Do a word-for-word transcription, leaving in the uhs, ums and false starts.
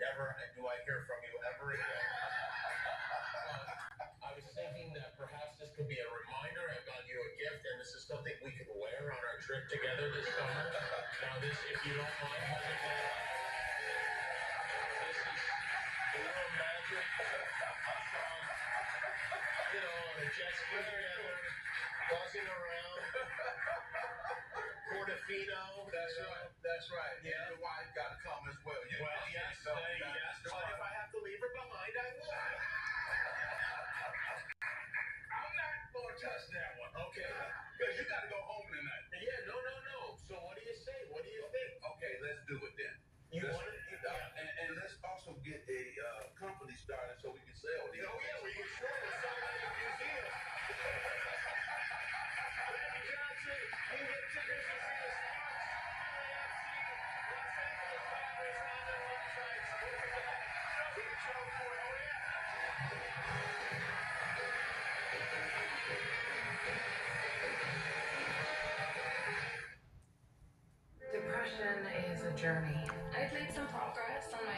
never do I hear from you ever again. I was thinking that perhaps this could be a reminder. I got you a gift, and this is something we could wear on our trip together this summer. Now, this, if you don't mind holding that up, this is a little magic. Um, you know, on a jet ski together, buzzing around. Portofino. That's right. That's right. Yeah. And your wife got to come as well. You Well, yes, uh, yes. But if I have to leave her behind, I will. I'm not going to touch that one. Okay. Because you got to go home tonight. Yeah, no, no, no. So what do you say? What do you think? Okay, let's do it then. You let's, want it? uh, Yeah. and, and let's also get a uh, company started so we can sell these. Oh, yeah, we can sell it. Sell it at a museum. Randy Johnson, you get tickets to see the Sparks. Los Angeles Dodgers on their website. Look at that. Big show for it. Oh, yeah. Depression is a journey. I've made some progress on my